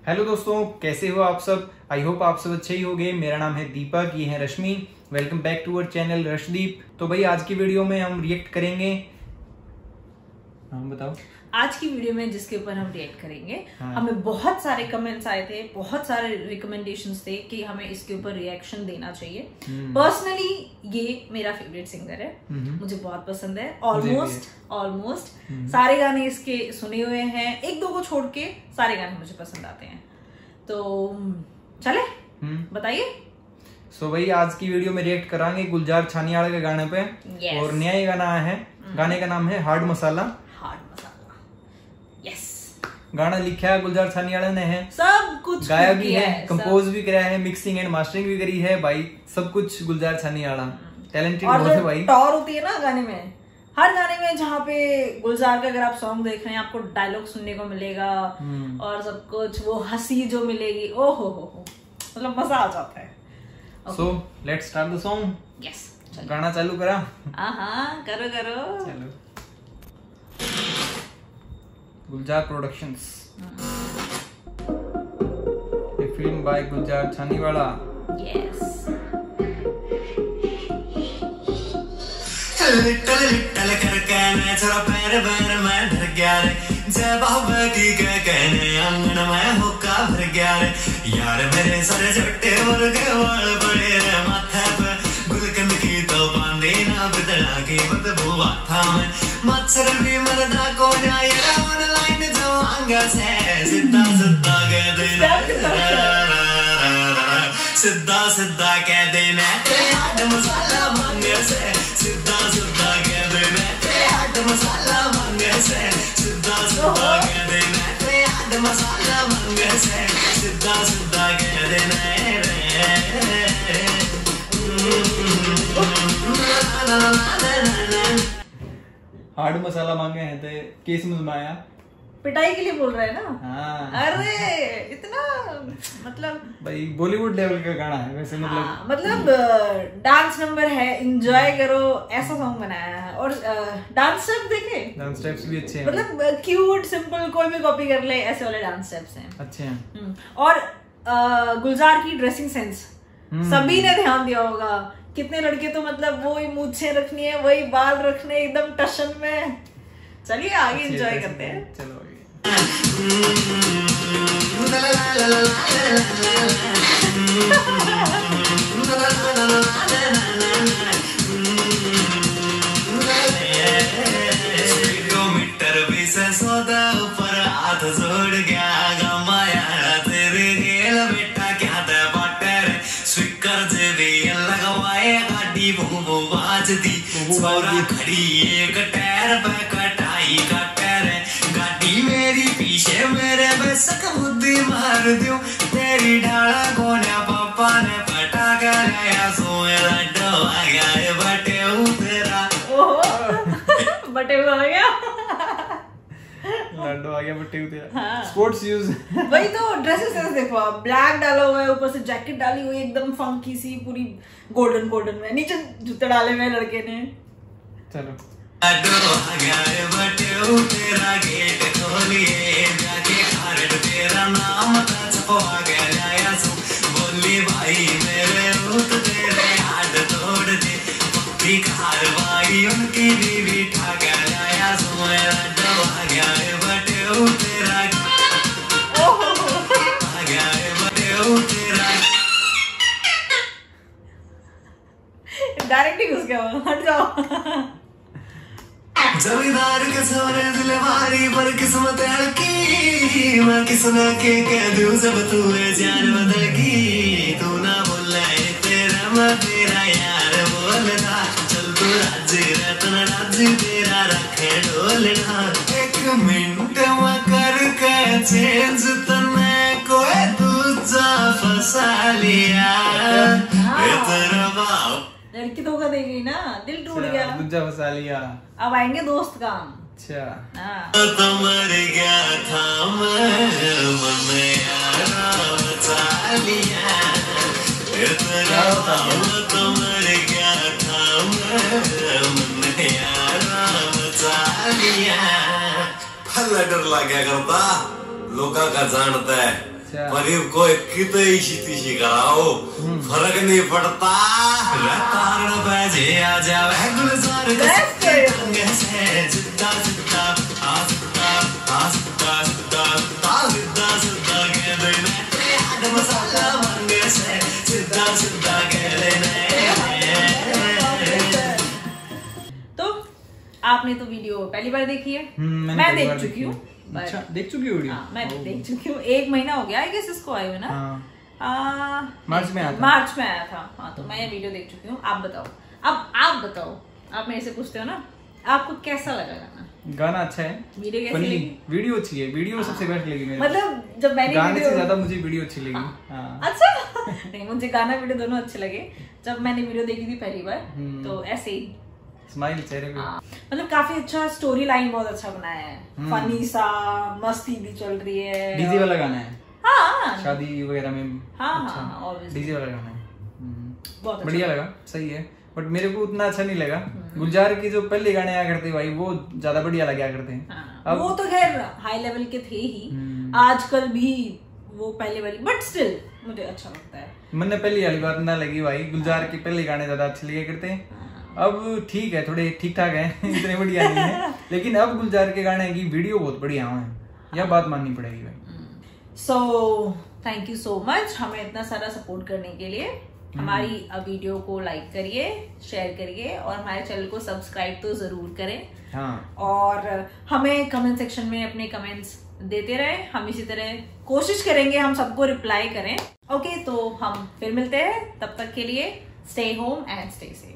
Hello दोस्तों, कैसे हो आप सब। आई होप आप सब अच्छे ही होंगे। मेरा नाम है दीपक, ये है Rashmi. Welcome back to our channel Rashdeep. तो भाई आज की वीडियो में हम रिएक्ट करेंगे। बताओ। आज की वीडियो में जिसके ऊपर हम रिएक्ट करेंगे, हमें बहुत सारे कमेंट्स आए थे, बहुत सारे रिकमेंडेशंस थे कि हमें इसके ऊपर रिएक्शन देना चाहिए। पर्सनली ये मेरा फेवरेट सिंगर है, मुझे बहुत पसंद है। ऑलमोस्ट सारे गाने इसके सुने हुए हैं, एक दो को छोड़ के सारे गाने मुझे पसंद आते हैं। तो चले बताइए। सो भाई आज की वीडियो में रिएक्ट कराएंगे गुलजार छानियाल के गाने पे। और नया ही गाना है, गाने का नाम है हार्ड मसाला। गाना लिखा है गुलजार छानियाल ने है, सब कुछ गाया भी है, कंपोज भी कराया है, मिक्सिंग एंड मास्टरिंग भी करी है भाई। सब कुछ गुलजार छानियाल, टैलेंटेड बहुत है भाई। टॉर होती है ना गाने में, हर गाने में जहाँ पे गुलजार का अगर आप सॉन्ग देख रहे हैं आपको डायलॉग सुनने को मिलेगा और सब कुछ, वो हंसी जो मिलेगी, ओ हो मतलब मजा आ जाता है। So let's start the song. Yes, गाना चालू करा। हाँ करो चलो। Gulzar productions, film by Gulzar Chhaniwala. Yes. Little करके मेरा पैर पैर में धर गया रे, जय बाबती के कहने आंगन में होका भर गया रे। यार मेरे सारे जट्टे और के वाल बड़े रे माथे पे, गुलकंद की तो बांधे ना बदला की बदबू था में। मच्छर भी मरदा को जाए ऑनलाइन जो आंगा से सीधा सीधा कह देना, सीधा सीधा कह देना हार्ड मसाला मांगे से, सीधा सीधा कह देना हार्ड मसाला मांगे से, सीधा सीधा कह देना हार्ड मसाला मांगे से, सीधा सीधा कह देना हार्ड मसाला मांगे हैं तो केस मुजमाया, पिटाई के लिए बोल रहे हैं ना। हाँ। अरे इतना मतलब भाई बॉलीवुड लेवल का गाना है वैसे। मतलब डांस नंबर है, एंजॉय करो, ऐसा सॉन्ग बनाया है। और डांस स्टेप देखे, डांस स्टेप्स भी अच्छे हैं, मतलब क्यूट सिंपल, कोई भी कॉपी कर ले, ऐसे वाले डांस स्टेप्स हैं, अच्छे हैं। और गुलजार की ड्रेसिंग सेंस सभी ने ध्यान दिया होगा। कितने लड़के तो मतलब वही मूछें रखनी है, वही बाल रखने एकदम टशन में। चलिए आगे एंजॉय करते हैं। चलो मीटर भी से सौदा ऊपर हाथ जोड़ गया गमाया तेरे गेल बेटा क्या दे बाटर स्पीकर जे भी लगवाए गाड़ी भूमो बाज दी छोरा खड़ी एक टायर पे कटाई का टायर गाड़ी मेरी पीछे मेरे बेसक बुद्धि मार दियो तेरी ढाला गोने पापा ने पटा कर आया सोए लड्डू आ गया बटे तेरा बटे हुआ आ गया, लड्डू आ गया बटे तेरा। स्पोर्ट्स यूज वही तो। ड्रेसेस देखो आप, ब्लैक डाला हुआ है, ऊपर से जैकेट डाली हुई है एकदम फंकी सी, पूरी गोल्डन में, नीचे जूते डाले हुए लड़के ने। चलो। तेरा गेट खोलिए जाके खारट तेरा नाम छपवा गया बोली भाई मेरे रूत तेरे हाथ तोड़ दे पक्की कार्रवाई उनकी बीवी ठाक लाया सोया दवा गया बटे तेरा आ गया बटे तेरा डायरेक्ट ही घुस गया, हट जाओ। जमींदार के सोने दिल मारी पर किस्मत हल्की, मैं किसना के कह दूं जब तू है जान बदल की। तू ना बोला है तेरा मैं तेरा यार बोलना, चल तू राजी रतन राजी तेरा रखे डोलना। एक मिनट में कर के चेंज तने कोई दूजा फंसा लिया तेरा बाप। लड़की धोखा दे गई ना, दिल टूट गया, दूजा फंसा लिया। अब आएंगे दोस्त काम। अच्छा तो मर गया था मैं मन यारा बचा लिया, तो मर गया था मैं मन यारा बचा लिया। डर लग गया करता लोका का जानता है अच्छा। गरीब को कितनी शीती कराओ फर्क नहीं पड़ता। तारण बजे आ जावे गुलजार के से जिद्दा जिद्दा आस्ता आस्ता आस्ता जिद्दा जिद्दा के देने आग मसाला मंगे से जिद्दा जिद्दा के देने। तो आपने तो वीडियो पहली बार देखी है, मैं देख चुकी हूँ। अच्छा, देख चुकी हो वीडियो? मैं देख चुकी हूँ, 1 महीना हो गया है कि इसको आए हुए ना। मार्च में आया था। हाँ, तो मैं ये वीडियो देख चुकी हूँ। आप बताओ, अब आप बताओ, आप मेरे से पूछते हो ना, आपको कैसा लगा गाना? गाना अच्छा है, वीडियो कैसी लगी? वीडियो अच्छी है, वीडियो सबसे बेस्ट लगी मेरे। मतलब जब मैंने गाने से ज्यादा मुझे वीडियो अच्छी लगी। अच्छा नहीं, मुझे गाना वीडियो दोनों अच्छे लगे। जब मैंने वीडियो देखी थी पहली बार तो ऐसे ही स्माइल चेहरे पे। मतलब काफी अच्छा, स्टोरी लाइन बहुत अच्छा बनाया है, फनी सा, मस्ती भी चल रही है। डीजे वाला गाना है। हाँ, शादी वगैरह में। हाँ, डीजे वाला गाना है, बहुत बढ़िया लगा, सही है। बट मेरे को उतना अच्छा नहीं लगा। गुलजार की जो पहले गाने आया करते भाई, वो ज्यादा बढ़िया लगा करते हैं। अब वो तो खैर हाई लेवल के थे ही, आजकल भी वो पहले वाली, बट स्टिल मुझे अच्छा लगता है। मैंने पहली वाली बात ना लगी भाई, गुलजार के पहले गाने ज्यादा अच्छे लगे करते हैं। अब ठीक है, थोड़े ठीक ठाक हैं, इतने बढ़िया नहीं है, लेकिन अब गुलजार के गाने की वीडियो बहुत बढ़िया है, यह बात माननी पड़ेगी भाई। So thank you so much हमें इतना सारा सपोर्ट करने के लिए। हमारी वीडियो को लाइक करिए, शेयर करिए और हमारे चैनल को सब्सक्राइब तो जरूर करें। हाँ। और हमें कमेंट सेक्शन में अपने कमेंट्स देते रहे, हम इसी तरह कोशिश करेंगे हम सबको रिप्लाई करें। ओके, तो हम फिर मिलते हैं, तब तक के लिए stay home and stay safe.